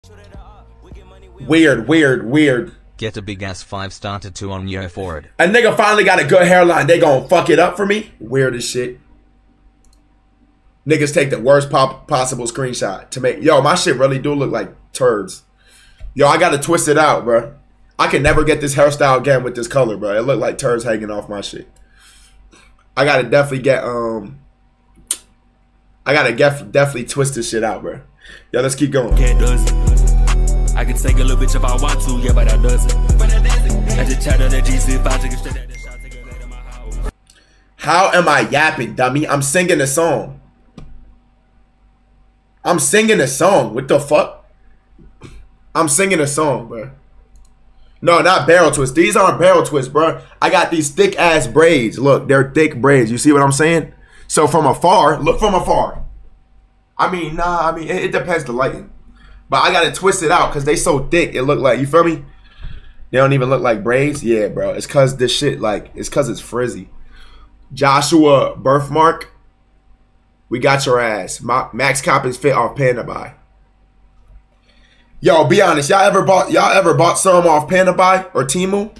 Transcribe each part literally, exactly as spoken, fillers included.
Weird, weird, weird. Get a big ass five star tattoo on your forehead. A nigga finally got a good hairline. They gonna fuck it up for me? Weird as shit. Niggas take the worst pop possible screenshot to make. Yo, my shit really do look like turds. Yo, I gotta twist it out, bro. I can never get this hairstyle again with this color, bro. It look like turds hanging off my shit. I gotta definitely get um. I gotta get definitely twist this shit out, bro. Yo, let's keep going. I can take a little bitch if I want to, yeah, but I doesn't. I just chat on that G C if I take a straight at that shot, take a later my house. How am I yapping, dummy? I'm singing a song. I'm singing a song. What the fuck? I'm singing a song, bro. No, not barrel twists. These aren't barrel twists, bro. I got these thick ass braids. Look, they're thick braids. You see what I'm saying? So from afar, look from afar. I mean, nah, I mean, it, it depends the lighting. But I got to twist it out because they so thick. It look like, you feel me? They don't even look like braids. Yeah, bro. It's because this shit, like, it's because it's frizzy. Joshua Birthmark. We got your ass. Ma Max Coppins fit off Panda Buy. Yo, be honest. Y'all ever bought y'all ever bought some off Panda Buy or Temu?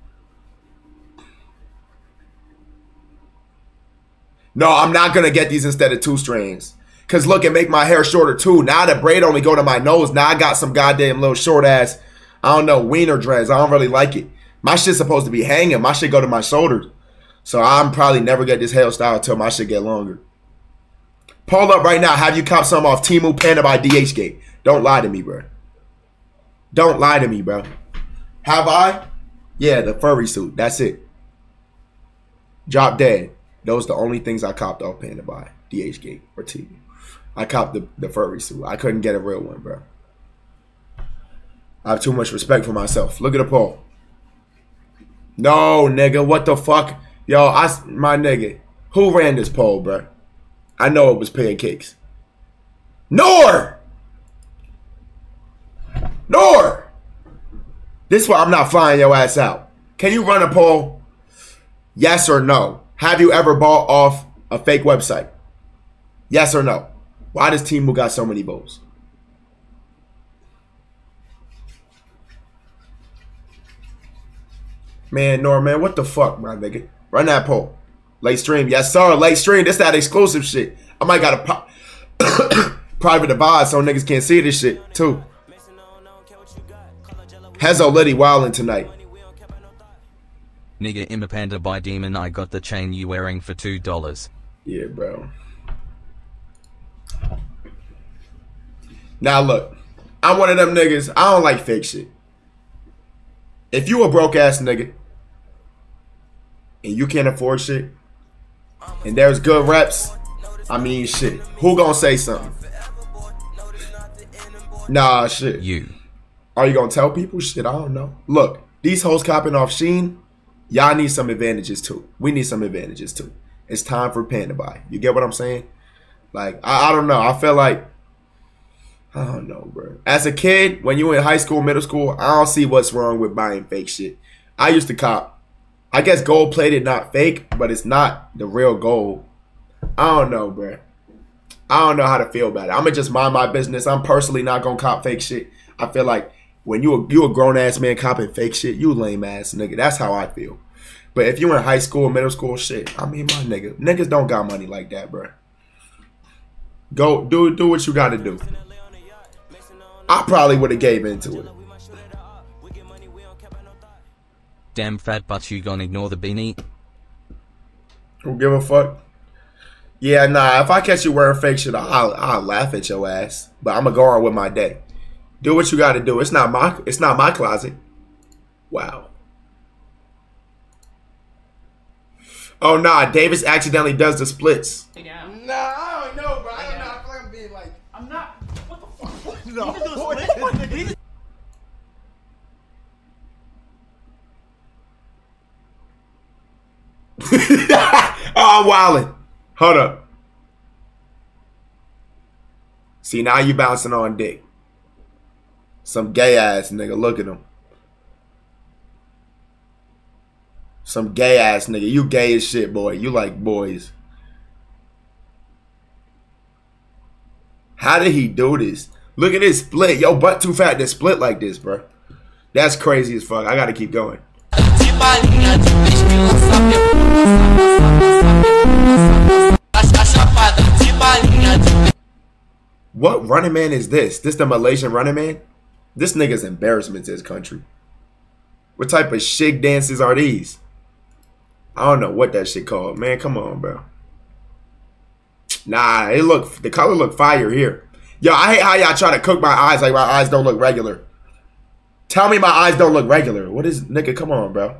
No, I'm not going to get these instead of two strands. Because look, it make my hair shorter too. Now the braid only go to my nose. Now I got some goddamn little short ass, I don't know, wiener dreads. I don't really like it. My shit's supposed to be hanging. My shit go to my shoulders. So I'm probably never get this hairstyle until my shit get longer. Pull up right now. Have you cop some off Temu, Panda Buy, D H Gate. Don't lie to me, bro. Don't lie to me, bro. Have I? Yeah, the furry suit. That's it. Drop dead. Those are the only things I copped off Panda Buy, D H Gate, or Temu. I copped the, the furry suit. I couldn't get a real one, bro. I have too much respect for myself. Look at the poll. No, nigga. What the fuck? Yo, I, my nigga. Who ran this poll, bro? I know it was pancakes. Nor! Nor! This is why I'm not flying your ass out. Can you run a poll? Yes or no? Have you ever bought off a fake website? Yes or no? Why does Temu got so many votes? Man, Nor, man, what the fuck, my nigga? Run that poll. Late stream. Yes, sir. Late stream. This that exclusive shit. I might got a private divide so niggas can't see this shit, too. Hezo Liddy wildin' tonight. Nigga, I'm a Panda Buy demon. I got the chain you wearing for two dollars. Yeah, bro. Now look, I'm one of them niggas. I don't like fake shit. If you a broke ass nigga and you can't afford shit and there's good reps, I mean shit. Who gonna say something? Nah, shit. You. Are you gonna tell people? Shit, I don't know. Look, these hoes copping off Shein, y'all need some advantages too. We need some advantages too. It's time for Panda Buy. You get what I'm saying? Like, I, I don't know. I feel like, I don't know, bro. As a kid, when you were in high school, middle school, I don't see what's wrong with buying fake shit. I used to cop. I guess gold plated not fake, but it's not the real gold. I don't know, bro. I don't know how to feel about it. I'm going to just mind my business. I'm personally not going to cop fake shit. I feel like when you a, you a grown-ass man copping fake shit, you lame-ass nigga. That's how I feel. But if you in high school, middle school, shit, I mean, my nigga. Niggas don't got money like that, bro. Go, do, do what you got to do. I probably would have gave into it. Damn fat butt, you gonna ignore the beanie? Don't give a fuck. Yeah, nah, if I catch you wearing fake shit, I'll, I'll laugh at your ass. But I'm going to go on with my day. Do what you got to do. It's not my, it's not my closet. Wow. Oh, nah, Davis accidentally does the splits. Yeah. Nah, I don't know, bro. I don't know. I feel like I'm being like, I'm not. What the fuck? no. You can do a split. You can- Oh, I'm wildin'. Hold up. See, now you bouncing on dick. Some gay ass nigga. Look at him. Some gay ass nigga. You gay as shit, boy. You like boys. How did he do this? Look at this split. Yo, butt too fat to split like this, bro. That's crazy as fuck. I gotta keep going. What Running Man is this? This the Malaysian Running Man? This nigga's embarrassment to his country. What type of shig dances are these? I don't know what that shit called. Man, come on, bro. Nah, it look the color look fire here. Yo, I hate how y'all try to cook my eyes like my eyes don't look regular. Tell me my eyes don't look regular. What is, nigga, come on, bro.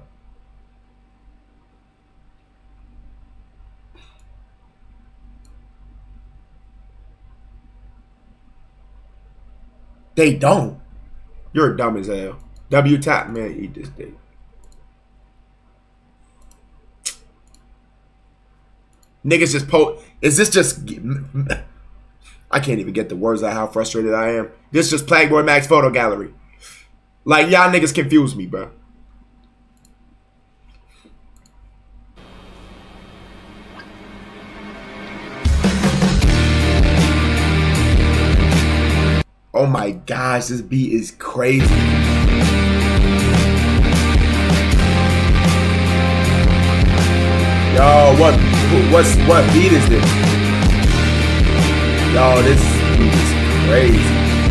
They don't. You're dumb as hell. W tap, man, eat this dick. Niggas just po- Is this just... I can't even get the words out how frustrated I am. This just Plagueboy Max photo gallery. Like, y'all niggas confuse me, bro. Oh my gosh, this beat is crazy. Yo, what what's what beat is this? Yo, this beat is crazy.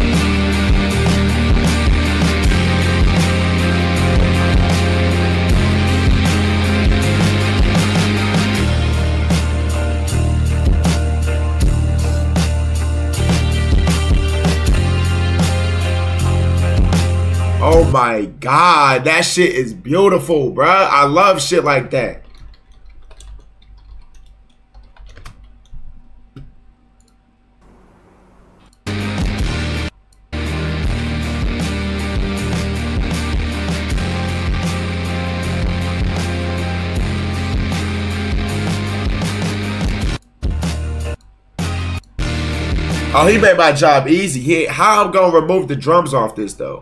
Oh my god, that shit is beautiful, bruh. I love shit like that. Oh, he made my job easy. He, how I'm gonna remove the drums off this though?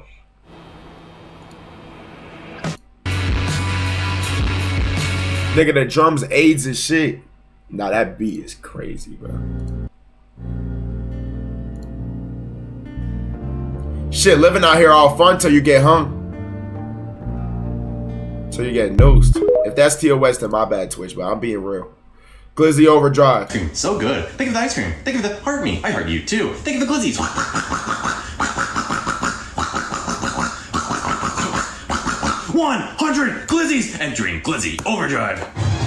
Nigga, the drums aids and shit. Nah, that beat is crazy, bro. Shit, living out here all fun till you get hung. Till you get noosed. If that's T O S, then my bad, Twitch, but I'm being real. Glizzy Overdrive. So good. Think of the ice cream. Think of the heart me. I heart you too. Think of the glizzies. one hundred glizzies entering Glizzy Overdrive.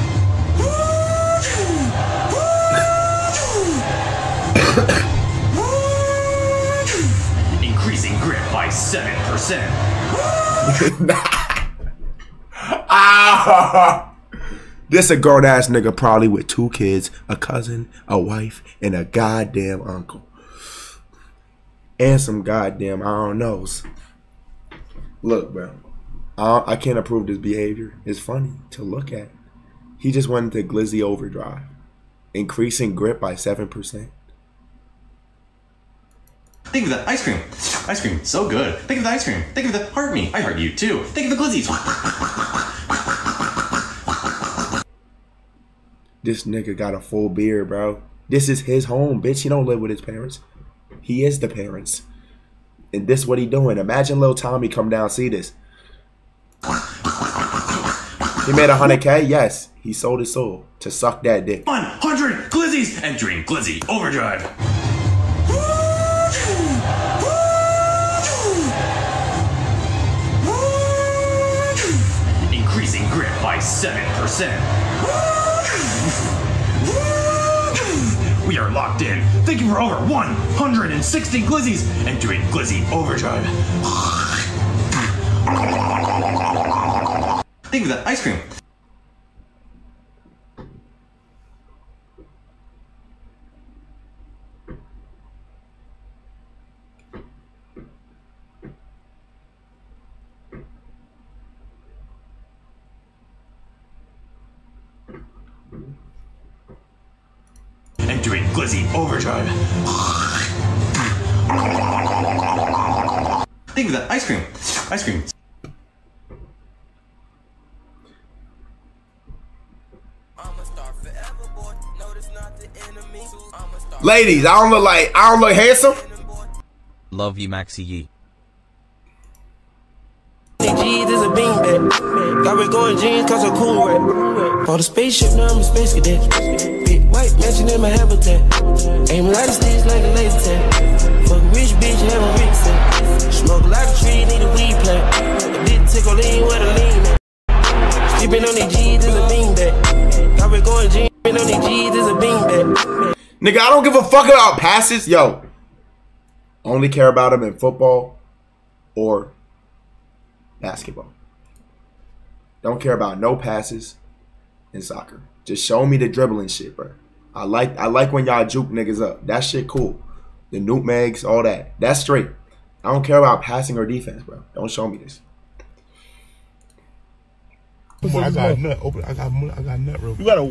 Increasing grip by seven percent. Ah! This a grown ass nigga probably with two kids, a cousin, a wife, and a goddamn uncle. And some goddamn I don't knows. Look, bro. I, I can't approve this behavior. It's funny to look at. He just went into Glizzy Overdrive. Increasing grip by seven percent. Think of the ice cream. Ice cream, so good. Think of the ice cream. Think of the heart me. I heart you too. Think of the glizzies. This nigga got a full beard, bro. This is his home, bitch. He don't live with his parents. He is the parents. And this what he doing. Imagine little Tommy come down and see this. He made a hundred K? Yes. He sold his soul to suck that dick. one hundred glizzies entering Glizzy Overdrive. Increasing grip by seven percent. We are locked in. Thank you for over one hundred sixty glizzies entering Glizzy Overdrive. Think of the ice cream. Entering Glizzy Overdrive. Think of the ice cream. Ice cream. Ladies, I don't look like I don't look handsome. Love you, Maxi Yee. G's is a beanbag. Got me going jeans cause I'm cool, right? For the spaceship, now I'm a space cadet. Big white mansion in my habitat. Aim like a stage like a laser tag. Fuck a rich bitch, have a rich set. Smoke a lot of trees, need a weed plant. A bit tickle lean with a lean at. Sleeping on these G's is a beanbag. Got me going jeans, sleeping on these G's is a beanbag. Nigga, I don't give a fuck about passes. Yo, only care about them in football or basketball. Don't care about no passes in soccer. Just show me the dribbling shit, bro. I like I like when y'all juke niggas up. That shit cool. The nutmegs, all that. That's straight. I don't care about passing or defense, bro. Don't show me this. Boy, I got a nut. Open. I got. I got a nut real quick. You gotta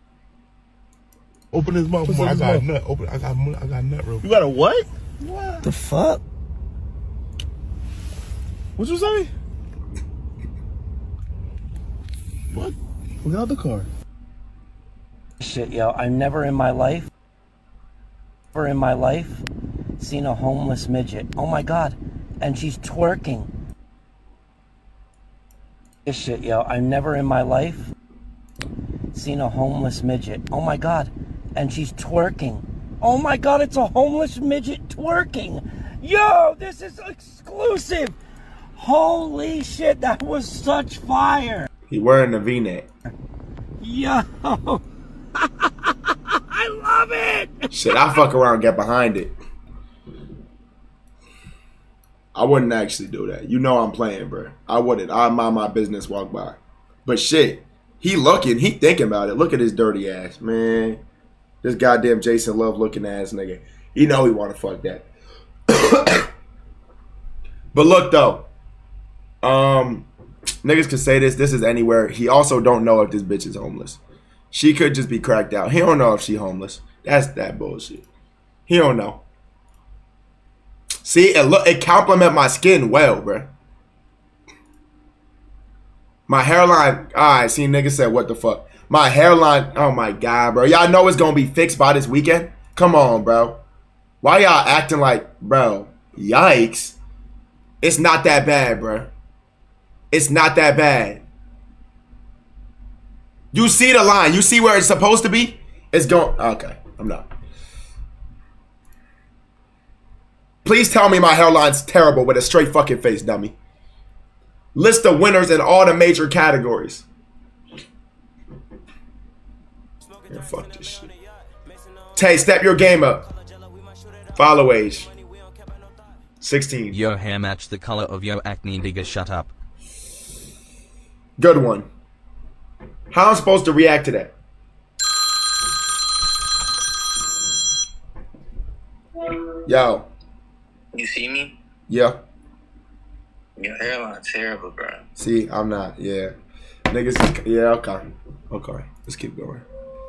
open his mouth. Boy, I got a nut. Open. I got. I got a nut real quick. You got a what? What the fuck? What you say? What? Get out the car. Shit, yo, I've never in my life, never in my life, seen a homeless midget. Oh my god, and she's twerking. This shit, yo, I've never in my life seen a homeless midget. Oh my god, and she's twerking. Oh my god, it's a homeless midget twerking. Yo, this is exclusive. Holy shit, that was such fire. He wearing a V-neck. Yo. I love it. Shit, I fuck around and get behind it. I wouldn't actually do that. You know I'm playing, bro. I wouldn't. I'd mind my business, walk by. But shit, he looking, he thinking about it. Look at his dirty ass, man. This goddamn Jason Love looking ass nigga. You know he want to fuck that. But look though, um, niggas could say this. This is anywhere. He also don't know if this bitch is homeless. She could just be cracked out. He don't know if she homeless. That's that bullshit. He don't know. See, it look it compliment my skin well, bruh. My hairline. Alright, see, niggas said what the fuck. My hairline. Oh my god, bro. Y'all know it's gonna be fixed by this weekend. Come on, bro. Why y'all acting like, bro? Yikes. It's not that bad, bro. It's not that bad. You see the line. You see where it's supposed to be? It's going. Okay, I'm not. Please tell me my hairline's terrible with a straight fucking face, dummy. List the winners in all the major categories. Yeah, fuck this shit. Tay, step your game up. Follow age. sixteen. Yo, hair match the color of your acne, nigga. Shut up. Good one. How am I supposed to react to that? Yo. You see me? Yeah. Your hairline terrible, bro. See, I'm not. Yeah. Niggas. Yeah, okay. Okay. Let's keep going.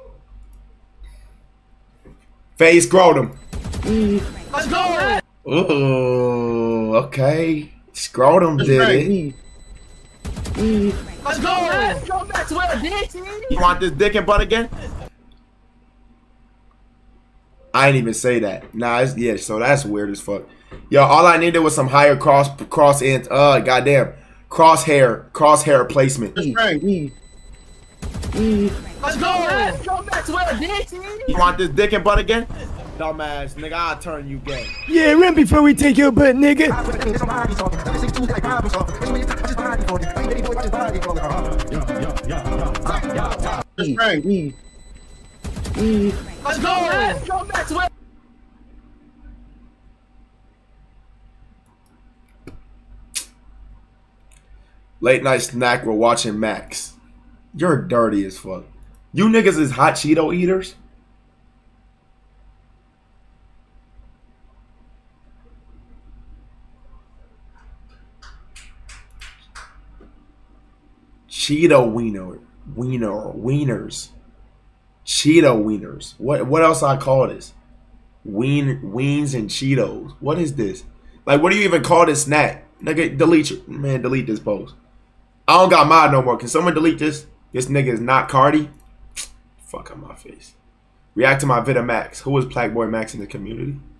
Face scrotum. Let's go. Ooh, okay. Scrotum did it. Let's go. Let's go back to where it You want this dick and butt again? I didn't even say that. Nah, it's, yeah, so that's weird as fuck. Yo, all I needed was some higher cross cross ends. Uh, goddamn, crosshair, crosshair placement. Let's go. Let's go back to where it You want this dick and butt again? Dumbass, nigga, I'll turn you gay. Yeah, run before we take your butt, nigga. Let's go. Let's go back to where. Late night snack, we're watching Max. You're dirty as fuck. You niggas is hot Cheeto eaters? Cheeto wiener, wiener, wieners, Cheeto wieners. What what else I call this? Ween weens and Cheetos. What is this? Like, what do you even call this snack? Nigga, delete it, man. Delete this post. I don't got mine no more. Can someone delete this? This nigga is not Cardi. Fuck on my face. React to my Vita Max. Who is Black Boy Max in the community?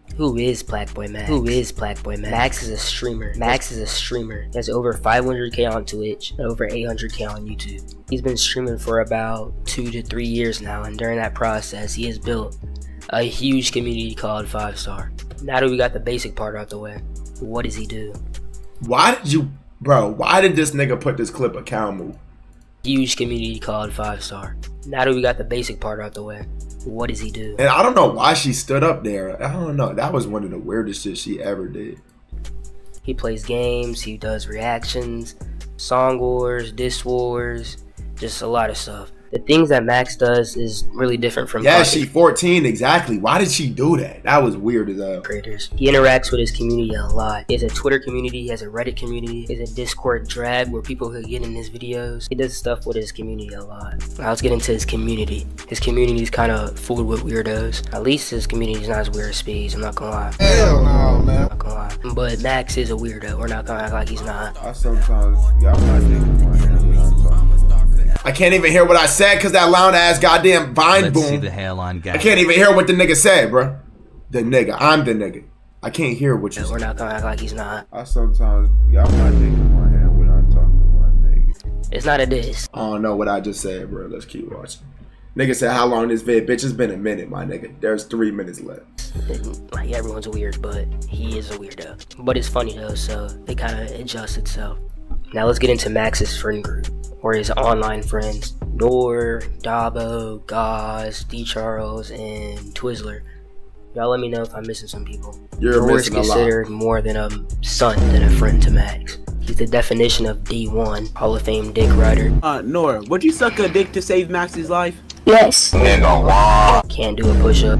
Who is Black Boy Max? Who is Black Boy Max? Max is a streamer. Max is a streamer. He has over five hundred K on Twitch and over eight hundred K on YouTube. He's been streaming for about two to three years now, and during that process, he has built a huge community called Five Star. Now that we got the basic part out the way, what does he do? Why did you, bro, why did this nigga put this clip of Cal move? Huge community called Five Star. Now that we got the basic part out the way, what does he do? And I don't know why she stood up there. I don't know. That was one of the weirdest shit she ever did. He plays games, he does reactions, song wars, diss wars, just a lot of stuff. The things that Max does is really different from yeah, she fourteen, exactly. Why did she do that? That was weird as hell. Creators. He interacts with his community a lot. He has a Twitter community, he has a Reddit community, he has a Discord drag where people could get in his videos. He does stuff with his community a lot. Now let's get into his community. His community is kind of full with weirdos. At least his community is not as weird as Speeds, I'm not gonna lie. Hell no, man. I'm not gonna lie. But Max is a weirdo. We're not gonna act like he's not. I sometimes, y'all might think my hand when I'm talking. I can't even hear what I said because that loud ass goddamn vine Let's boom. see the hairline gap. I can't even hear what the nigga said, bro. The nigga. I'm the nigga. I can't hear what you We're said. not gonna act like he's not. I sometimes, y'all might think my hand when I'm talking to my nigga. It's not a diss. I don't know what I just said, bro. Let's keep watching. Nigga said, how long this vid? Bitch, it's been a minute, my nigga. There's three minutes left. Like, everyone's weird, but he is a weirdo. But it's funny though, so it kind of adjusts itself. Now let's get into Max's friend group, or his online friends. Noor, Dabo, Gauze, D Charles, and Twizzler. Y'all let me know if I'm missing some people. You're Noor is missing a lot. considered more than a son than a friend to Max. He's the definition of D one, Hall of Fame dick rider. Uh, Noor, would you suck a dick to save Max's life? Yes. Can't do a push-up.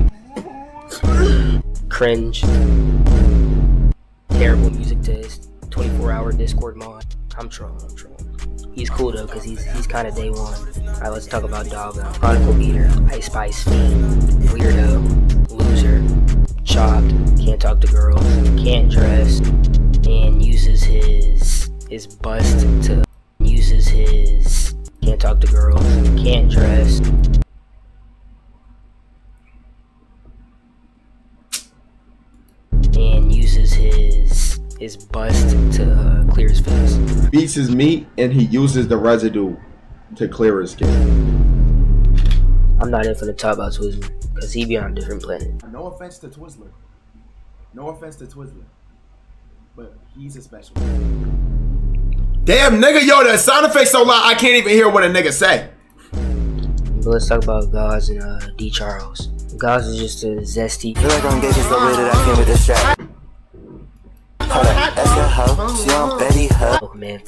Cringe. Terrible music taste. twenty-four hour Discord mod. I'm trolling, I'm trolling. He's cool though, cause he's he's kind of day one. Alright, let's talk about Doggo. Chronicle Beater, Ice Spice Fiend, Weirdo, Loser, Chopped, can't talk to girls, can't dress, and uses his his bust to uses his can't talk to girls, can't dress. And uses his his bust to uh, clear his face. Beats his meat and he uses the residue to clear his skin. I'm not even finna talk about Twizzler, cause he be on a different planet. No offense to Twizzler. No offense to Twizzler. But he's a special. Damn nigga, yo, the sound effects so loud I can't even hear what a nigga say. But let's talk about Gauze and uh, D Charles. Gauze is just a zesty. Feel like I'm getting the way that I came with this track. Hold up, that's your hoe. She on Betty Huh. Oh man.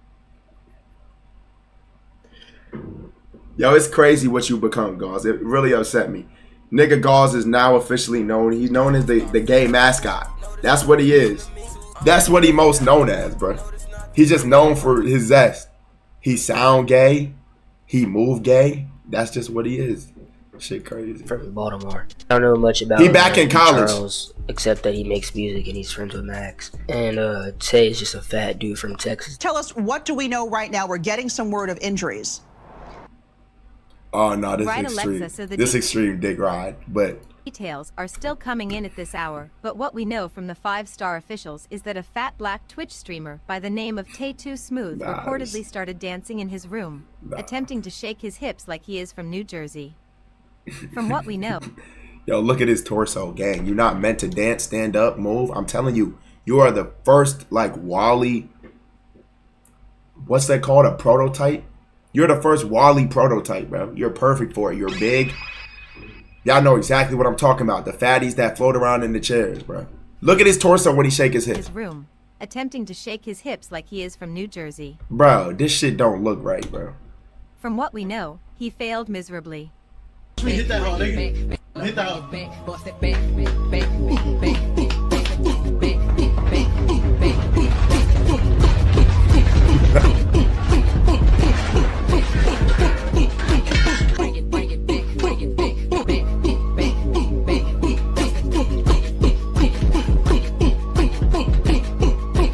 Yo, it's crazy what you become, Gauze. It really upset me. Nigga Gauze is now officially known. He's known as the, the gay mascot. That's what he is. That's what he most known as, bro. He's just known for his zest. He sound gay. He move gay. That's just what he is. Shit crazy. From Baltimore. I don't know much about He back in uh, college. Charles, except that he makes music and he's friends with Max. And uh, Tay is just a fat dude from Texas. Tell us, what do we know right now? We're getting some word of injuries. Oh no, this Right, is extreme. Alexa, so the this de- extreme dick ride, but Details are still coming in at this hour, but what we know from the five-star officials is that a fat black Twitch streamer by the name of Tay Too Smooth Nice. reportedly started dancing in his room, Nah. attempting to shake his hips like he is from New Jersey. From what we know, yo, look at his torso, gang. You're not meant to dance, stand up, move. I'm telling you, you are the first like Wally. What's that called? A prototype? You're the first Wally prototype, bro. You're perfect for it. You're big. Y'all know exactly what I'm talking about. The fatties that float around in the chairs, bro. Look at his torso when he shake his hips. his room, attempting to shake his hips like he is from New Jersey. Bro, this shit don't look right, bro. From what we know, he failed miserably. Hit that hard, nigga. Hit that hard.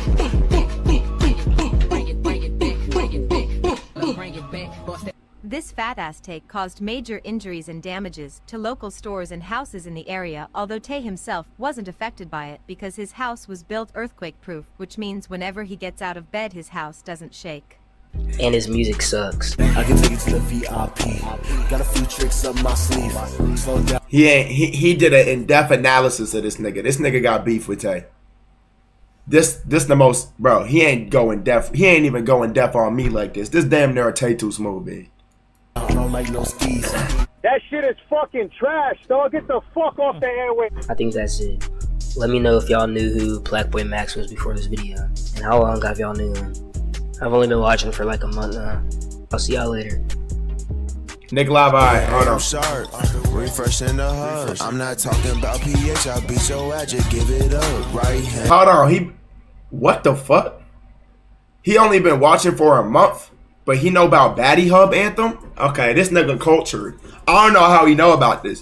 This fat-ass take caused major injuries and damages to local stores and houses in the area, although Tay himself wasn't affected by it because his house was built earthquake-proof, which means whenever he gets out of bed his house doesn't shake. And his music sucks. I can take you to the V I P. Got a few tricks up my sleeve. Slow down. He ain't he, he did an in-depth analysis of this nigga. This nigga got beef with Tay. This this the most, bro, he ain't going deaf. He ain't even going deaf on me like this. This damn near a Tay too smooth, B. I don't like no skis. That shit is fucking trash, dog. Get the fuck off the airway. I think that's it. Let me know if y'all knew who Blackboy Max was before this video. And how long have y'all knew him? I've only been watching for like a month now. I'll see y'all later. Nick Live, alright, hold on. Sharp, refreshing the hub. I'm not talking about P H, I'll beat your ass, just give it up, right hand. Hold on, he, what the fuck? He only been watching for a month, but he know about Baddie Hub Anthem? Okay, this nigga cultured. I don't know how he know about this.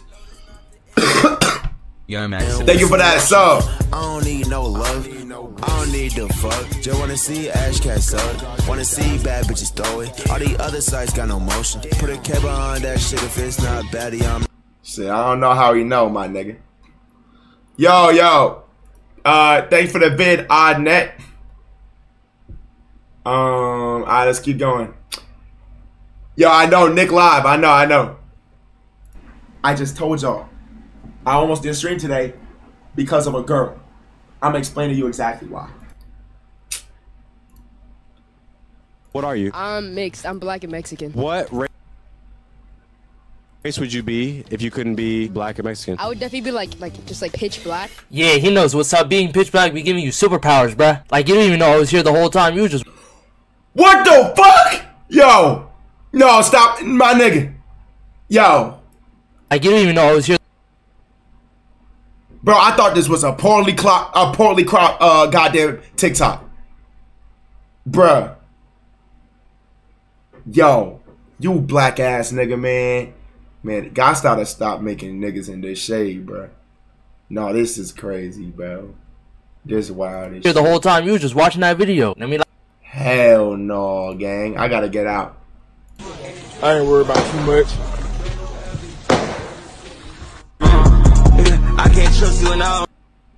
Yo, Max. Thank you for that sub. I don't need no love. I don't need the fuck. Just wanna see Ash Cat suck. Wanna see bad bitches throw it. All the other sites got no motion. Put a cable on that shit if it's not baddie. I'm shit, I don't know how he know, my nigga. Yo, yo. Uh, thanks for the vid, Oddnet. Um, alright, let's keep going. Yo, I know, Nick Live. I know, I know. I just told y'all. I almost didn't stream today because of a girl. I'm gonna explain to you exactly why. What are you? I'm mixed. I'm black and Mexican. What race would you be if you couldn't be black and Mexican? I would definitely be like, like just like pitch black. Yeah, he knows what's up. Being pitch black be giving you superpowers, bruh. Like you didn't even know I was here the whole time. You were just. What the fuck? Yo, no, stop, my nigga. Yo, like you didn't even know I was here. Bro, I thought this was a poorly clock, a poorly crop, uh, goddamn TikTok. Bruh. Yo, you black ass nigga, man. Man, guys gotta stop making niggas in this shade, bruh. No, this is crazy, bro. This is wild. This here the whole time. You were just watching that video. I mean, like hell no, gang. I gotta get out. I ain't worried about too much. I can't trust you and all.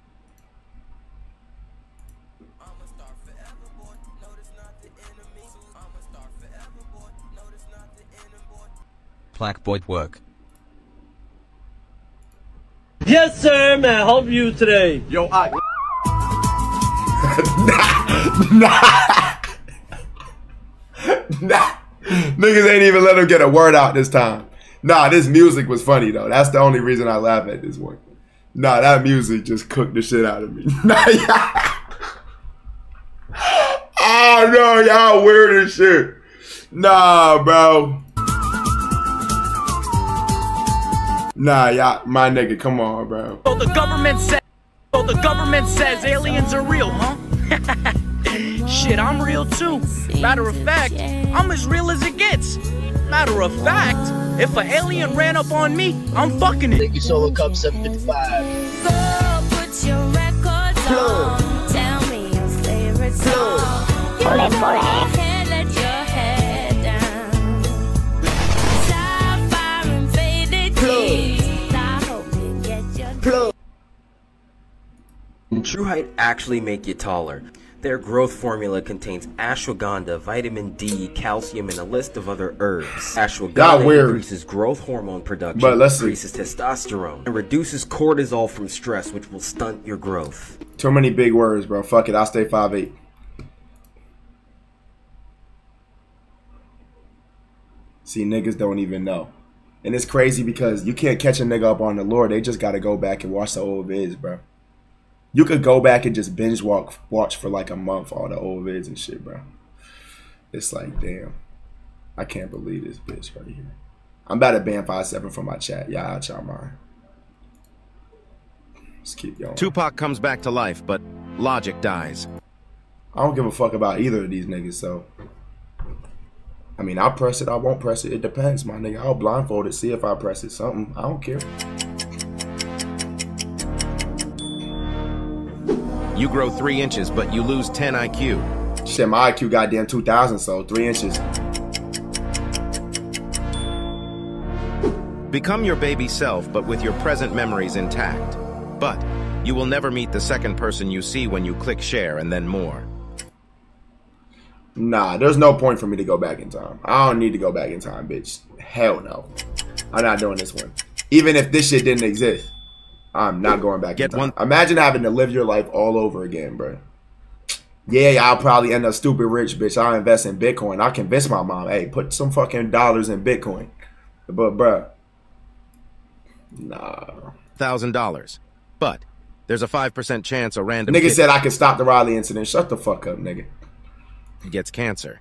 Blackboy work. Yes, sir. May I help you today? Yo, I. nah, nah, nah. Niggas ain't even let him get a word out this time. Nah, this music was funny though. That's the only reason I laugh at this one. Nah, that music just cooked the shit out of me. Nah, yeah. Oh no, y'all weird as shit. Nah, bro. Nah, y'all, my nigga, come on, bro. So the government says, so the government says aliens are real, huh? Shit, I'm real too. Matter of fact, I'm as real as it gets. Matter of fact, if an alien ran up on me, I'm fucking it. Thank you, Solo Cup seven fifty-five. Go put your records on. Tell me your favorite song. You can't let your head down. Sapphire and faded teeth. I hope you get your True Height actually make you taller. Their growth formula contains ashwagandha, vitamin D, calcium, and a list of other herbs. Ashwagandha increases growth hormone production, but let's increases see. testosterone, and reduces cortisol from stress, which will stunt your growth. Too many big words, bro. Fuck it, I'll stay five eight. See, niggas don't even know. And it's crazy because you can't catch a nigga up on the lore. They just gotta go back and watch the old vids, bro. You could go back and just binge walk, watch for like a month all the old vids and shit, bro. It's like, damn. I can't believe this bitch right here. I'm about to ban five seven from my chat. Yeah, I'll try mine. Let's keep going. Tupac comes back to life, but Logic dies. I don't give a fuck about either of these niggas, so. I mean, I'll press it, I won't press it. It depends, my nigga. I'll blindfold it, see if I press it. Something. I don't care. You grow three inches, but you lose ten I Q. Shit, my I Q goddamn two thousand, so three inches. Become your baby self, but with your present memories intact. But you will never meet the second person you see when you click share and then more. Nah, there's no point for me to go back in time. I don't need to go back in time, bitch. Hell no. I'm not doing this one. Even if this shit didn't exist, I'm not going back Get in time. one. Imagine having to live your life all over again, bro. Yeah, I'll probably end up stupid rich, bitch. I'll invest in Bitcoin. I'll convince my mom, hey, put some fucking dollars in Bitcoin. But, bro, nah. Thousand dollars. But there's a five percent chance a random Nigga kid said I could stop the Riley incident. Shut the fuck up, nigga. gets cancer.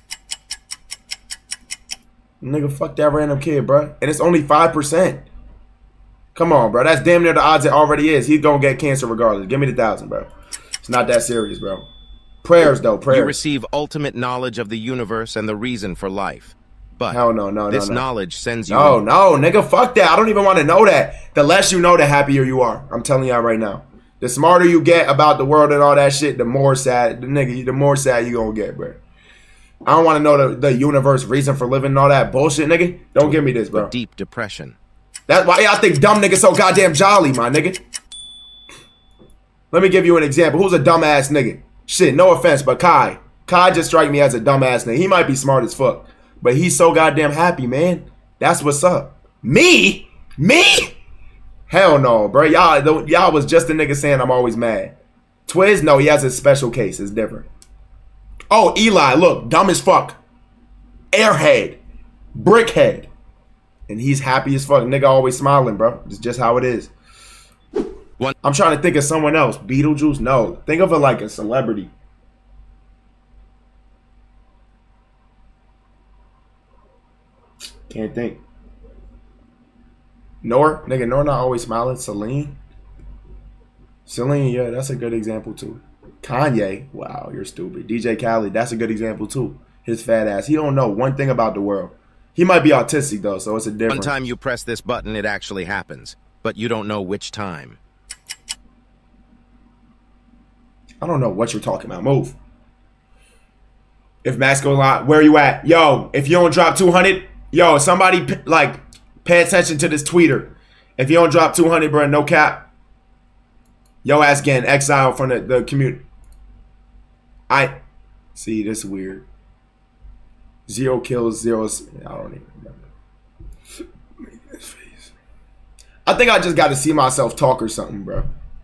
Nigga, fuck that random kid, bro. And it's only five percent. Come on, bro. That's damn near the odds it already is. He's gonna get cancer regardless. Give me the thousand, bro. It's not that serious, bro. Prayers, though. Prayers. You receive ultimate knowledge of the universe and the reason for life. But Hell no, no, this no, no. knowledge sends you... No, no, nigga, fuck that. I don't even want to know that. The less you know, the happier you are. I'm telling y'all right now. The smarter you get about the world and all that shit, the more sad, the nigga, the more sad you gonna get, bro. I don't want to know the, the universe reason for living and all that bullshit, nigga. Don't give me this, bro. Deep depression. That's why y'all think dumb niggas so goddamn jolly, my nigga. Let me give you an example. Who's a dumbass nigga? Shit, no offense, but Kai. Kai just strike me as a dumbass nigga. He might be smart as fuck, but he's so goddamn happy, man. That's what's up. Me? Me? Hell no, bro. Y'all y'all was just a nigga saying I'm always mad. Twiz, no, he has a special case. It's different. Oh, Eli, look, dumb as fuck. Airhead. Brickhead. And he's happy as fuck. Nigga always smiling, bro. It's just how it is. One. I'm trying to think of someone else. Beetlejuice? No. Think of it like a celebrity. Can't think. Nor? Nigga, Nor not always smiling. Celine? Celine, yeah, that's a good example too. Kanye, wow, you're stupid. D J Khaled, that's a good example too. His fat ass. He don't know one thing about the world. He might be autistic though, so it's a difference. One time you press this button, it actually happens. But you don't know which time. I don't know what you're talking about. Move. If Max goes on, where you at? Yo, if you don't drop two hundred, yo, somebody like pay attention to this tweeter. If you don't drop two hundred, bro, no cap. Yo ass getting exiled from the, the community. I see this is weird. Zero kills, zero. I don't even remember. I think I just got to see myself talk or something, bro.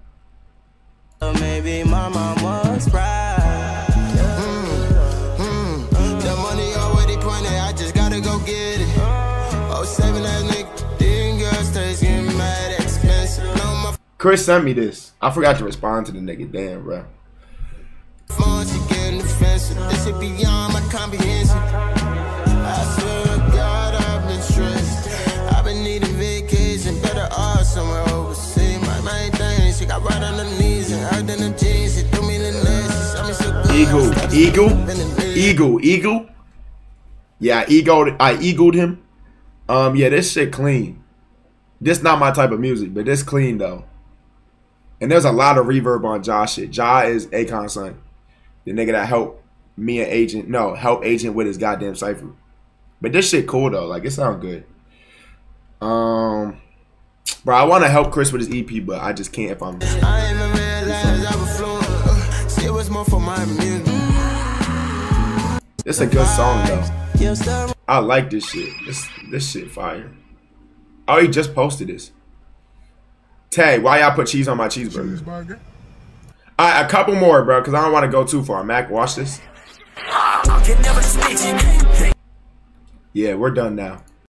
Maybe my mom was right. Mm, mm, the money already pointed. I just gotta go get it. Oh, seven that nigga. Then girls stays getting mad expensive. No, my Chris sent me this. I forgot to respond to the nigga. Damn, bro. phone, she getting defensive. This shit beyond my comprehension. I swear to God, I've been stressed. I've been needing vacation, better off somewhere overseas. My main thing, she got right on her knees and hugged in the jeans. She threw me the next. She shot me so good. Eagle, eagle, eagle, eagle. Yeah, I eagled, I eagled him. Um, yeah, this shit clean. This not my type of music, but this clean though. And there's a lot of reverb on Ja shit. Ja is Akon's son. The nigga that helped me and Agent, no, help Agent with his goddamn cipher. But this shit cool though. Like, it sound good. Um, bro, I want to help Chris with his E P, but I just can't if I'm. I even realized I was fluent. Shit was more for my music. It's a good song though. I like this shit. This this shit fire. Oh, he just posted this. Tay, why y'all put cheese on my cheeseburger? All right, a couple more, bro, because I don't want to go too far. Mac, watch this. Yeah, we're done now.